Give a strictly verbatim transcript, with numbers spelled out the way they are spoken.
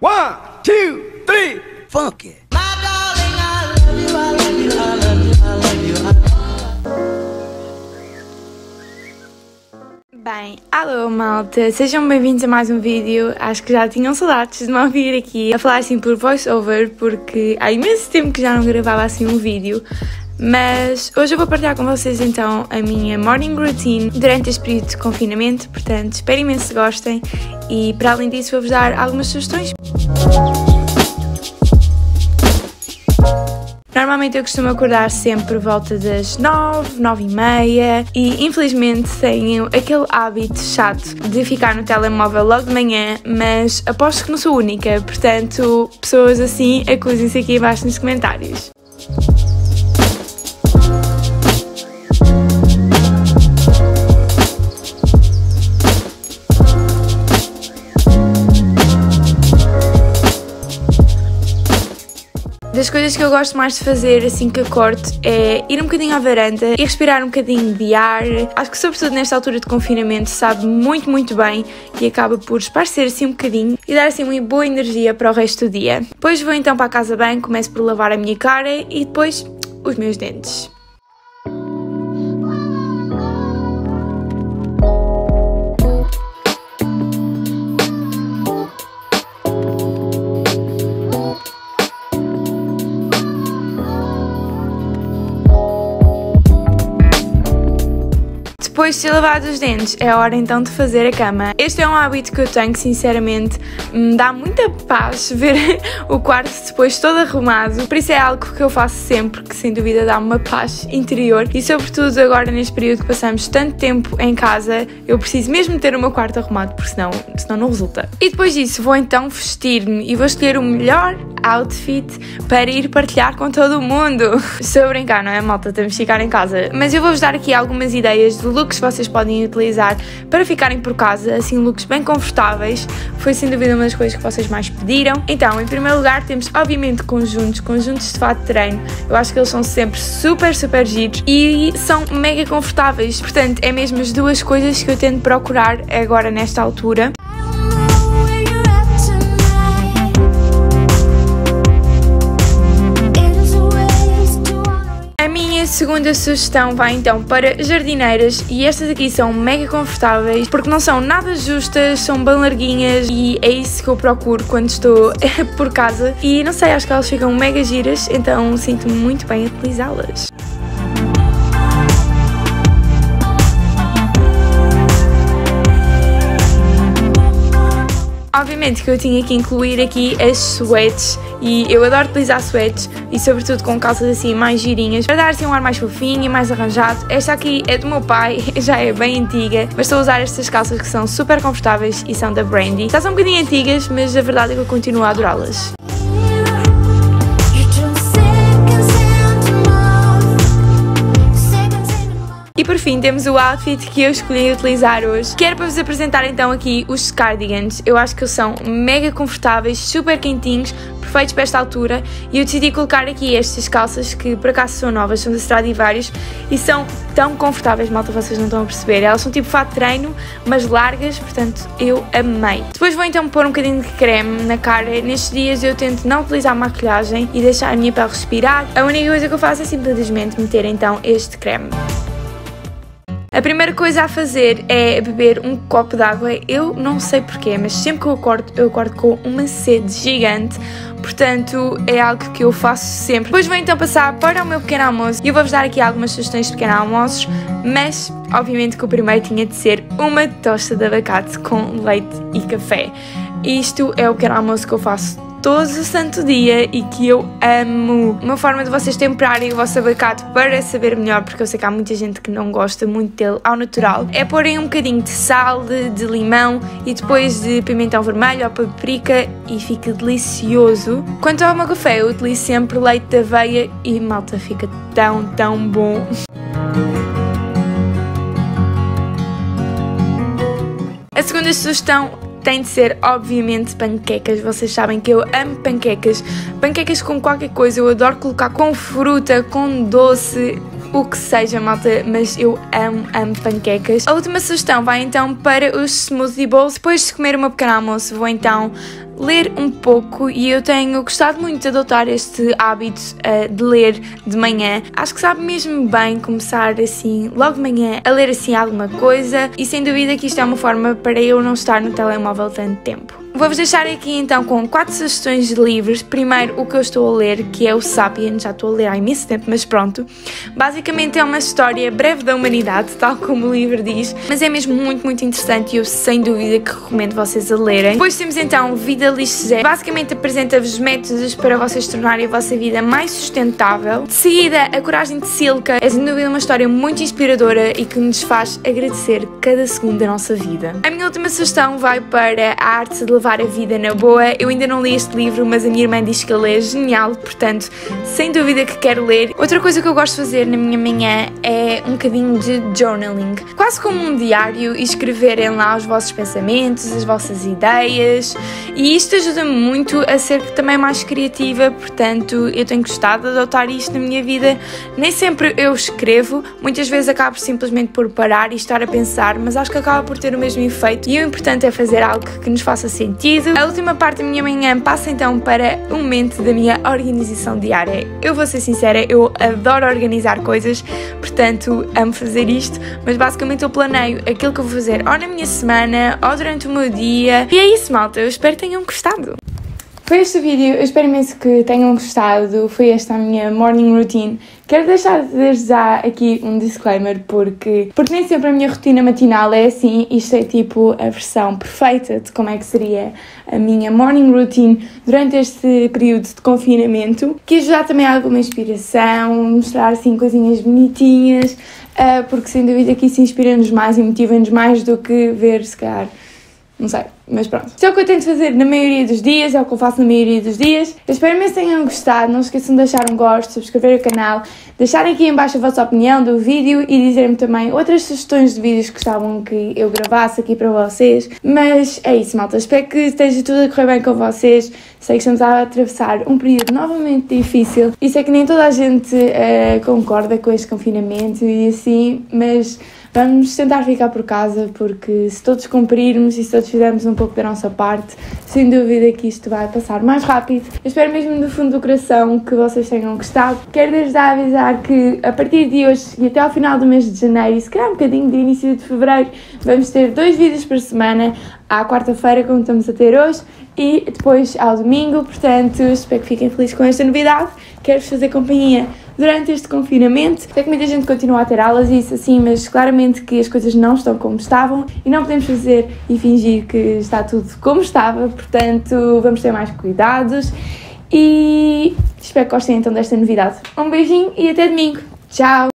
One, two, three, funk it. Bem, alô malta, sejam bem-vindos a mais um vídeo. Acho que já tinham saudades de me ouvir aqui a falar assim por voice-over, porque há imenso tempo que já não gravava assim um vídeo. Mas hoje eu vou partilhar com vocês então a minha morning routine durante este período de confinamento, portanto espero imenso que gostem e para além disso vou-vos dar algumas sugestões. Normalmente eu costumo acordar sempre por volta das nove, nove e meia e infelizmente tenho aquele hábito chato de ficar no telemóvel logo de manhã, mas aposto que não sou única, portanto pessoas assim acusem-se aqui abaixo nos comentários. Das coisas que eu gosto mais de fazer assim que acordo é ir um bocadinho à varanda e respirar um bocadinho de ar. Acho que sobretudo nesta altura de confinamento sabe muito, muito bem e acaba por esparcer assim um bocadinho e dar assim uma boa energia para o resto do dia. Depois vou então para a casa bem, começo por lavar a minha cara e depois os meus dentes. Depois de ter lavado os dentes, é hora então de fazer a cama. Este é um hábito que eu tenho que sinceramente me dá muita paz ver o quarto depois todo arrumado. Por isso é algo que eu faço sempre, que sem dúvida dá uma paz interior. E sobretudo agora neste período que passamos tanto tempo em casa, eu preciso mesmo ter o meu quarto arrumado, porque senão, senão não resulta. E depois disso vou então vestir-me e vou escolher o melhor outfit para ir partilhar com todo o mundo. Estou a brincar, não é malta? Temos de ficar em casa. Mas eu vou-vos dar aqui algumas ideias de looks que vocês podem utilizar para ficarem por casa, assim looks bem confortáveis. Foi sem dúvida uma das coisas que vocês mais pediram. Então, em primeiro lugar temos obviamente conjuntos, conjuntos de fato de treino. Eu acho que eles são sempre super, super giros e são mega confortáveis. Portanto, é mesmo as duas coisas que eu tento procurar agora nesta altura. A segunda sugestão vai então para jardineiras e estas aqui são mega confortáveis porque não são nada justas, são bem larguinhas e é isso que eu procuro quando estou por casa e não sei, acho que elas ficam mega giras, então sinto-me muito bem a utilizá-las. Obviamente que eu tinha que incluir aqui as sweats e eu adoro utilizar sweats e sobretudo com calças assim mais girinhas para dar assim um ar mais fofinho e mais arranjado. Esta aqui é do meu pai, já é bem antiga, mas estou a usar estas calças que são super confortáveis e são da Brandy. Já são um bocadinho antigas, mas a verdade é que eu continuo a adorá-las. E por fim temos o outfit que eu escolhi utilizar hoje, que era para vos apresentar então aqui os cardigans. Eu acho que eles são mega confortáveis, super quentinhos, perfeitos para esta altura e eu decidi colocar aqui estas calças que por acaso são novas, são da Stradivarius e são tão confortáveis, malta, vocês não estão a perceber. Elas são tipo fato de treino, mas largas, portanto eu amei. Depois vou então pôr um bocadinho de creme na cara. Nestes dias eu tento não utilizar maquilhagem e deixar a minha pele respirar. A única coisa que eu faço é simplesmente meter então este creme. A primeira coisa a fazer é beber um copo de água. Eu não sei porquê, mas sempre que eu acordo, eu acordo com uma sede gigante. Portanto, é algo que eu faço sempre. Depois vou então passar para o meu pequeno almoço. E eu vou-vos dar aqui algumas sugestões de pequenos almoços. Mas, obviamente que o primeiro tinha de ser uma tosta de abacate com leite e café. Isto é o pequeno almoço que eu faço todo o santo dia e que eu amo. Uma forma de vocês temperarem o vosso abacate para saber melhor, porque eu sei que há muita gente que não gosta muito dele ao natural, é porem um bocadinho de sal, de, de limão e depois de pimentão vermelho ou paprika e fica delicioso. Quanto ao meu café, eu utilizo sempre leite de aveia e malta, fica tão, tão bom. A segunda sugestão tem de ser, obviamente, panquecas. Vocês sabem que eu amo panquecas. Panquecas com qualquer coisa. Eu adoro colocar com fruta, com doce, o que seja, malta, mas eu amo, amo panquecas. A última sugestão vai então para os smoothie bowls. Depois de comer o meu pequeno almoço, vou então ler um pouco e eu tenho gostado muito de adotar este hábito uh, de ler de manhã. Acho que sabe mesmo bem começar assim, logo de manhã, a ler assim alguma coisa e sem dúvida que isto é uma forma para eu não estar no telemóvel tanto tempo. Vou-vos deixar aqui então com quatro sugestões de livros. Primeiro, o que eu estou a ler, que é o Sapiens, já estou a ler há imenso tempo, mas pronto. Basicamente é uma história breve da humanidade, tal como o livro diz, mas é mesmo muito, muito interessante e eu sem dúvida que recomendo vocês a lerem. Depois temos então Vida Lixe, basicamente apresenta-vos métodos para vocês tornarem a vossa vida mais sustentável. De seguida, A Coragem de Silka, é sem dúvida uma história muito inspiradora e que nos faz agradecer cada segundo da nossa vida. A minha última sugestão vai para A Arte de Levar a Vida na Boa. Eu ainda não li este livro, mas a minha irmã diz que ele é genial, portanto, sem dúvida que quero ler. Outra coisa que eu gosto de fazer na minha manhã é um bocadinho de journaling, quase como um diário, e escreverem lá os vossos pensamentos, as vossas ideias, e isto ajuda-me muito a ser também mais criativa, portanto, eu tenho gostado de adotar isto na minha vida. Nem sempre eu escrevo, muitas vezes acabo simplesmente por parar e estar a pensar, mas acho que acaba por ter o mesmo efeito, e o importante é fazer algo que nos faça sentido. A última parte da minha manhã passa então para um momento da minha organização diária. Eu vou ser sincera, eu adoro organizar coisas, portanto amo fazer isto, mas basicamente eu planeio aquilo que eu vou fazer ou na minha semana ou durante o meu dia. E é isso, malta, eu espero que tenham gostado. Foi este o vídeo, eu espero imenso que tenham gostado, foi esta a minha morning routine. Quero deixar desde já aqui um disclaimer porque, porque nem sempre a minha rotina matinal é assim, isto é tipo a versão perfeita de como é que seria a minha morning routine durante este período de confinamento. Quis ajudar também alguma inspiração, mostrar assim coisinhas bonitinhas, uh, porque sem dúvida que isso inspira-nos mais e motiva-nos mais do que ver se calhar, não sei, mas pronto. Isto é o que eu tento fazer na maioria dos dias, é o que eu faço na maioria dos dias. Eu espero mesmo que tenham gostado, não se esqueçam de deixar um gosto, subscrever o canal, deixarem aqui em baixo a vossa opinião do vídeo e dizerem-me também outras sugestões de vídeos que gostavam que eu gravasse aqui para vocês. Mas é isso, malta, espero que esteja tudo a correr bem com vocês. Sei que estamos a atravessar um período novamente difícil e sei que nem toda a gente uh, concorda com este confinamento e assim, mas vamos tentar ficar por casa, porque se todos cumprirmos e se todos fizermos um pouco da nossa parte, sem dúvida que isto vai passar mais rápido. Eu espero mesmo do fundo do coração que vocês tenham gostado. Quero desde já avisar que a partir de hoje e até ao final do mês de janeiro, e se calhar um bocadinho de início de fevereiro, vamos ter dois vídeos por semana, à quarta-feira, como estamos a ter hoje, e depois ao domingo, portanto, espero que fiquem felizes com esta novidade. Quero-vos fazer companhia durante este confinamento. Sei que muita gente continua a ter aulas e isso assim, mas claramente que as coisas não estão como estavam e não podemos fazer e fingir que está tudo como estava, portanto vamos ter mais cuidados e espero que gostem então desta novidade. Um beijinho e até domingo. Tchau!